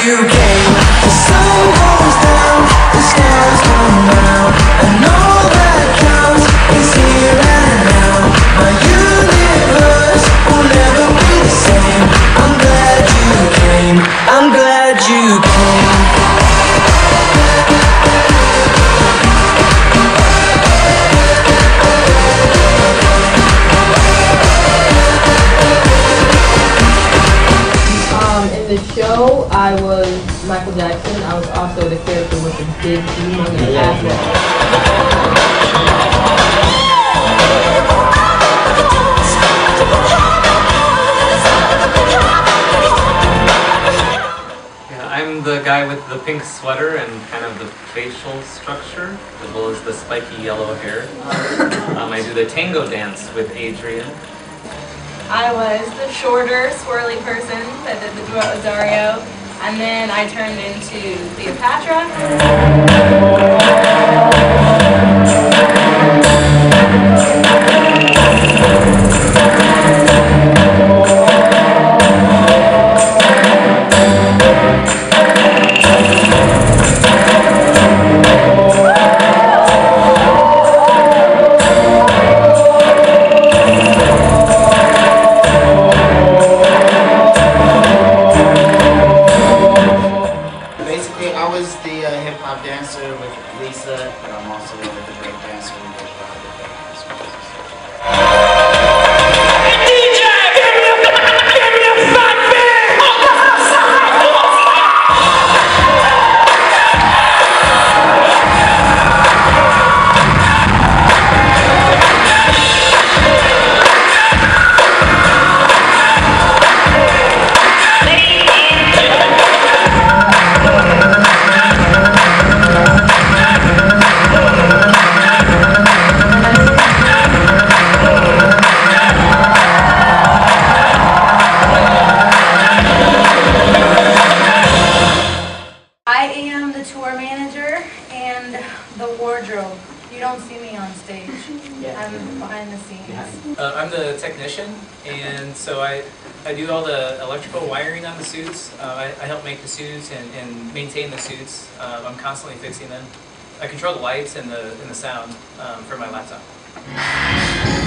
you came. The sun goes down, the stars come round, and all that counts is here and now. My universe will never be the same. I'm glad you came, I'm glad you came. In the show, I was Michael Jackson. I was also the character with the big humongous afro. I'm the guy with the pink sweater and kind of the facial structure, as well as the spiky yellow hair. I do the tango dance with Adrian. I was the shorter, swirly person that did the duet with Dario, and then I turned into Cleopatra. I was the hip-hop dancer with Lisa, but I'm also the break dancer with DJ, give me a fat I am the tour manager and the wardrobe. You don't see me on stage. I'm behind the scenes. I'm the technician, and so I do all the electrical wiring on the suits. I help make the suits and maintain the suits. I'm constantly fixing them. I control the lights and the sound from my laptop.